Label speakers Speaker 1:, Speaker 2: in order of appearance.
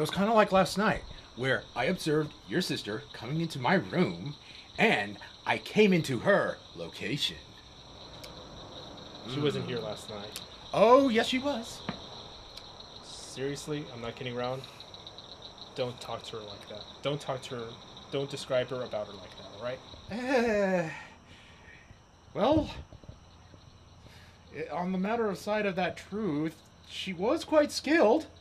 Speaker 1: was kind of like last night, where I observed your sister coming into my room, and I came into her location.
Speaker 2: She wasn't here last night.
Speaker 1: Oh, yes, she was.
Speaker 2: Seriously, I'm not kidding around. Don't talk to her like that. Don't talk to her. Don't describe her about her like that, alright?
Speaker 1: Well, on the matter of side of that truth, she was quite skilled.